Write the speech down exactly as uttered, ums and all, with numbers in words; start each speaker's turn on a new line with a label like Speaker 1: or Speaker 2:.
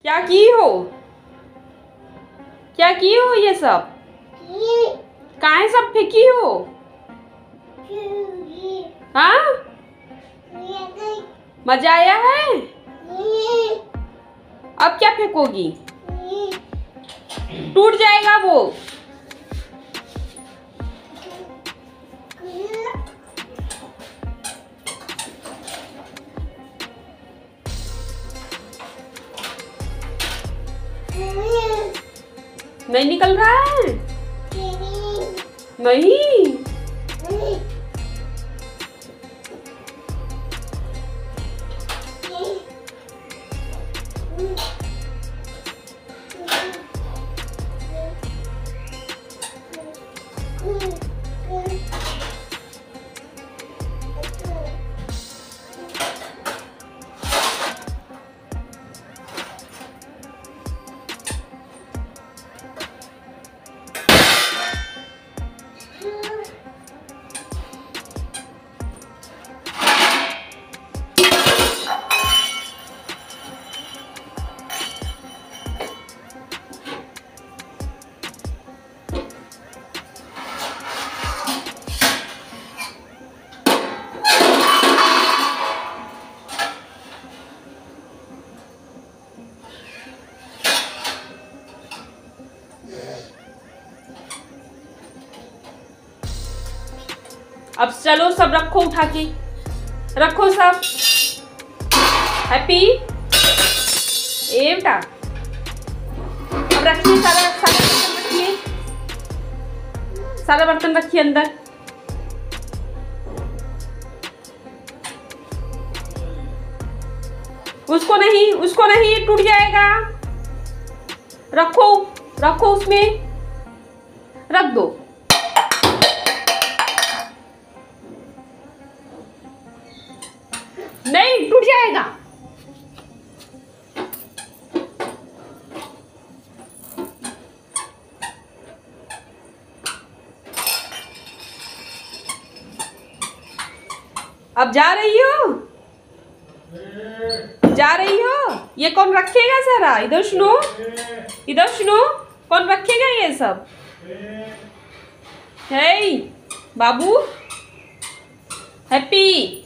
Speaker 1: क्या की हो? क्या की हो ये सब? कहाँ सब फेंकी हो? हाँ, मजा आया है? अब क्या फेंकोगी? टूट जाएगा वो। नहीं निकल रहा है? नहीं। अब चलो सब रखो, उठा के रखो सब। हैप्पी ए बेटा, अब रखिए सारा सारा बर्तन रखिए, सारा बर्तन रखिए अंदर। उसको नहीं, उसको नहीं, टूट जाएगा। रखो रखो, उसमें रख दो। नहीं, टूट जाएगा। अब जा रही हो? जा रही हो? ये कौन रखेगा सारा? इधर सुनो, इधर सुनो, कौन रखेगा ये सब? हे बाबू, हैप्पी।